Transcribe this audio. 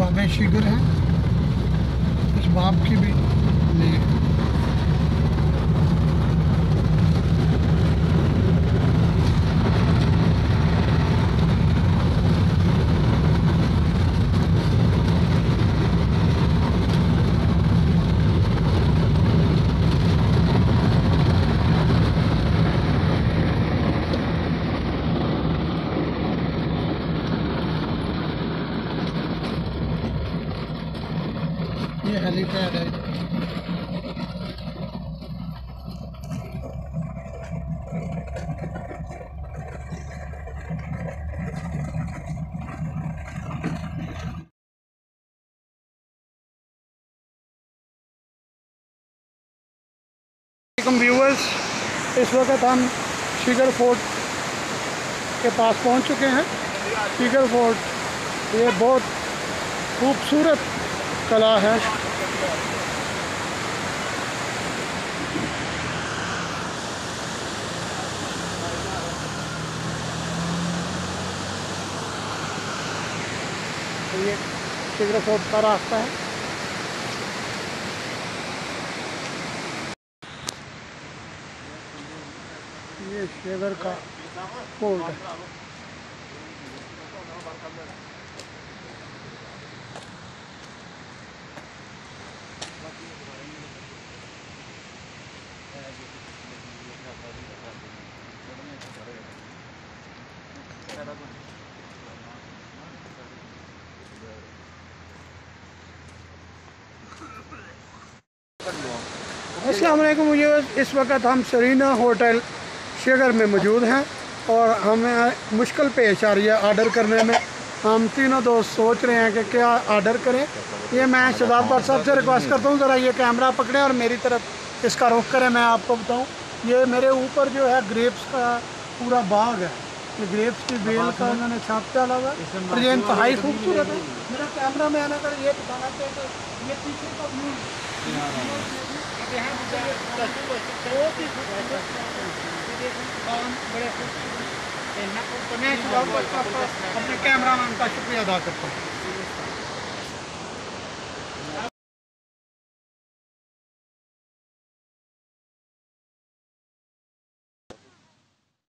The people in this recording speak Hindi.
बाब शिगर हैं, इस बाब की भी ले ये हेलीपैड है। व्यूअर्स, इस वक्त हम शिगर फोर्ट के पास पहुंच चुके हैं। शिगर फोर्ट ये बहुत खूबसूरत कला है। ये शिगर फोर्ट का रास्ता है। ये शिगर का फोर्ट है। अस्सलाम वालेकुम। मुझे इस वक्त हम सरीना होटल शिगर में मौजूद हैं और हमें मुश्किल पेश आ रही है ऑर्डर करने में। हम तीनों दोस्त सोच रहे हैं कि क्या ऑर्डर करें। ये मैं शहजाद भाई साहब से रिक्वेस्ट करता हूँ ज़रा ये कैमरा पकड़ें और मेरी तरफ इसका रुख करें। मैं आपको बताऊँ, ये मेरे ऊपर जो है ग्रेप्स का पूरा बाग है। ये ग्रेप्स की बेल का उन्होंने छाप डाला हुआ है और ये इंतहाई खूबसूरत है। मेरा कैमरा मैन अगर ये बताना चाहिए तो ये पीछे का व्यू मैं अपने कैमरामैन का शुक्रिया अदा करता हूँ।